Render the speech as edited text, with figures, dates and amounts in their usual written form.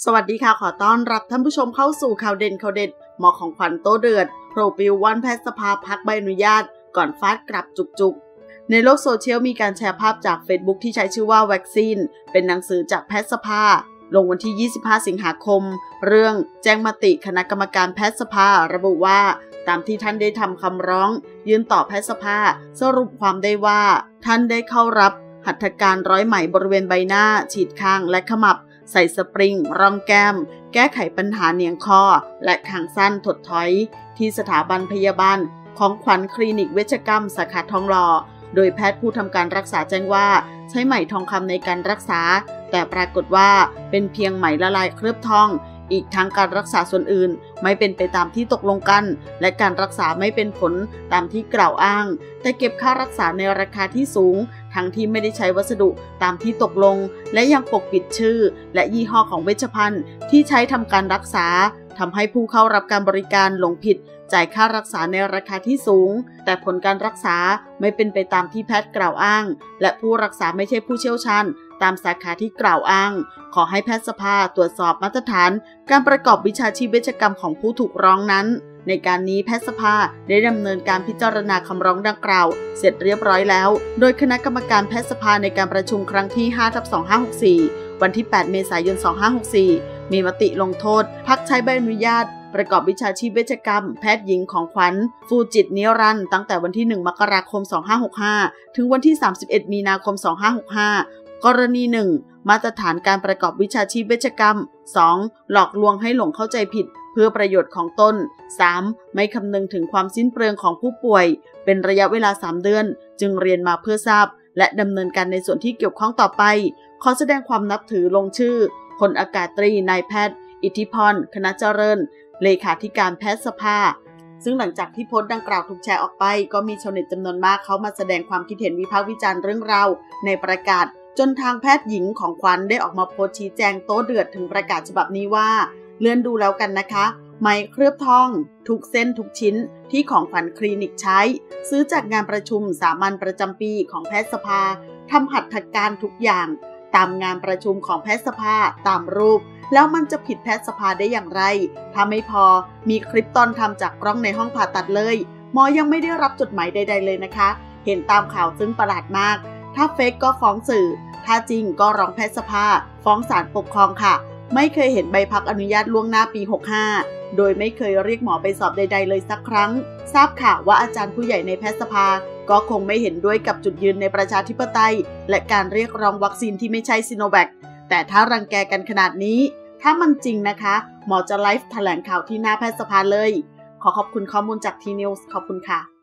สวัสดีค่ะขอต้อนรับท่านผู้ชมเข้าสู่ข่าวเด่นหมอของขวัญโตเดือดโปรปิววันแพทย์สภาพักใบอนุญาตก่อนฟาดกลับจุกในโลกโซเชียลมีการแชร์ภาพจาก Facebook ที่ใช้ชื่อว่าวัคซีนเป็นหนังสือจากแพทยสภาลงวันที่ 25 สิงหาคมเรื่องแจ้งมติคณะกรรมการแพทยสภาระบุว่าตามที่ท่านได้ทำคำร้องยื่นต่อแพทยสภาสรุปความได้ว่าท่านได้เข้ารับหัตถการร้อยไหมบริเวณใบหน้าฉีดคางและขมับใส่สปริงร่องแก้มแก้ไขปัญหาเหนียงคอและคางสั้นถดถอยที่สถาบันพยาบาลของขวัญคลินิกเวชกรรมสาขาทองหล่อโดยแพทย์ผู้ทำการรักษาแจ้งว่าใช้ไหมทองคำในการรักษาแต่ปรากฏว่าเป็นเพียงไหมละลายเคลือบทองอีกทั้งการรักษาส่วนอื่นไม่เป็นไปตามที่ตกลงกันและการรักษาไม่เป็นผลตามที่กล่าวอ้างแต่เก็บค่ารักษาในราคาที่สูงทั้งที่ไม่ได้ใช้วัสดุตามที่ตกลงและยังปกปิดชื่อและยี่ห้อของเวชภัณฑ์ที่ใช้ทำการรักษาทำให้ผู้เข้ารับการบริการหลงผิดจ่ายค่ารักษาในราคาที่สูงแต่ผลการรักษาไม่เป็นไปตามที่แพทย์กล่าวอ้างและผู้รักษาไม่ใช่ผู้เชี่ยวชาญตามสาขาที่กล่าวอ้างขอให้แพทยสภาตรวจสอบมาตรฐานการประกอบวิชาชีพเวชกรรมของผู้ถูกร้องนั้นในการนี้แพทยสภาได้ดำเนินการพิจารณาคำร้องดังกล่าวเสร็จเรียบร้อยแล้วโดยคณะกรรมการแพทยสภาในการประชุมครั้งที่ 5/2564 วันที่ 8 เมษายน 2564 มีมติลงโทษพักใช้ใบอนุญาตประกอบวิชาชีพเวชกรรมแพทย์หญิงของขวัญฟูจิตนิรันดร์ตั้งแต่วันที่ 1 มกราคม 2565 ถึงวันที่ 31 มีนาคม 2565 กรณี 1 มาตรฐานการประกอบวิชาชีพเวชกรรม 2. หลอกลวงให้หลงเข้าใจผิดเพื่อประโยชน์ของตน 3. ไม่คำนึงถึงความสิ้นเปลืองของผู้ป่วยเป็นระยะเวลา 3 เดือนจึงเรียนมาเพื่อทราบและดำเนินการในส่วนที่เกี่ยวข้องต่อไปขอแสดงความนับถือลงชื่อพลอากาศตรีนายแพทย์อิทธิพรคณะเจริญเลขาธิการแพทยสภาซึ่งหลังจากที่โพสต์ดังกล่าวถูกแชร์ออกไปก็มีชาวเน็ตจำนวนมากเข้ามาแสดงความคิดเห็นวิพากษ์วิจารณ์เรื่องราวในประกาศจนทางแพทย์หญิงของขวัญได้ออกมาโพสต์ชี้แจงโต้เดือดถึงประกาศฉบับนี้ว่าเลื่อนดูแล้วกันนะคะไหมเคลือบทองทุกเส้นทุกชิ้นที่ของขวัญคลินิกใช้ซื้อจากงานประชุมสามัญประจำปีของแพทยสภาทำหัตถการทุกอย่างตามงานประชุมของแพทยสภาตามรูปแล้วมันจะผิดแพทยสภาได้อย่างไรถ้าไม่พอมีคลิปตอนทำจากกล้องในห้องผ่าตัดเลยหมอยังไม่ได้รับจดหมายใดๆเลยนะคะเห็นตามข่าวซึ่งประหลาดมากถ้าเฟกก็ฟ้องสื่อถ้าจริงก็ร้องแพทยสภาฟ้องศาลปกครองค่ะไม่เคยเห็นใบพักอนุญาตล่วงหน้าปี 65โดยไม่เคยเรียกหมอไปสอบใดๆเลยสักครั้งทราบข่าวว่าอาจารย์ผู้ใหญ่ในแพทยสภาก็คงไม่เห็นด้วยกับจุดยืนในประชาธิปไตยและการเรียกร้องวัคซีนที่ไม่ใช่ซิโนแวคแต่ถ้ารังแกกันขนาดนี้ถ้ามันจริงนะคะหมอจะไลฟ์แถลงข่าวที่หน้าแพทยสภาเลยขอขอบคุณข้อมูลจากทีนิวส์ขอบคุณค่ะ